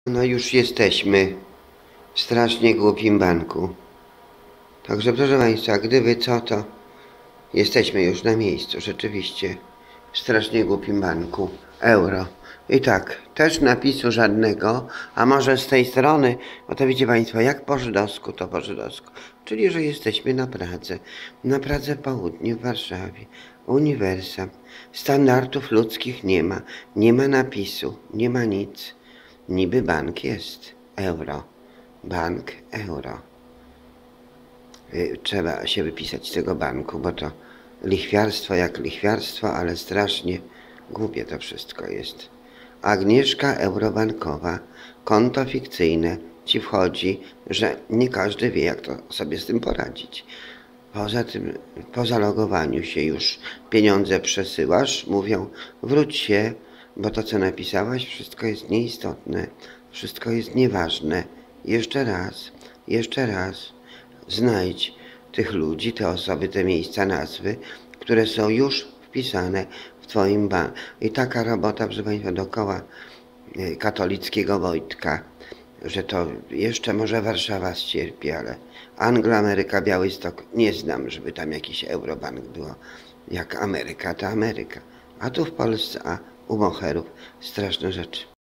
No już jesteśmy w strasznie głupim banku. Także proszę Państwa, gdyby co, to jesteśmy już na miejscu, rzeczywiście. W strasznie głupim banku. Euro. I tak, też napisu żadnego, a może z tej strony, bo to wiecie Państwo, jak po żydowsku, to po żydowsku. Czyli, że jesteśmy na Pradze Południe w Warszawie. Uniwersam. Standardów ludzkich nie ma napisu, nie ma nic. Niby bank jest. Euro. Bank euro. Trzeba się wypisać z tego banku, bo to lichwiarstwo jak lichwiarstwo, ale strasznie głupie to wszystko jest. Agnieszka Eurobankowa, konto fikcyjne, ci wchodzi, że nie każdy wie, jak to sobie z tym poradzić. Poza tym, po zalogowaniu się już pieniądze przesyłasz, mówią wróć się, bo to co napisałaś wszystko jest nieistotne, wszystko jest nieważne. Jeszcze raz, znajdź tych ludzi, te osoby, te miejsca, nazwy, które są już wpisane w Twoim banku. I taka robota, proszę Państwa, dookoła katolickiego Wojtka, że to jeszcze może Warszawa ścierpi, ale Anglo, Ameryka, Białystok, nie znam, żeby tam jakiś Eurobank było. Jak Ameryka, to Ameryka. A tu w Polsce, a u moherów straszne rzeczy.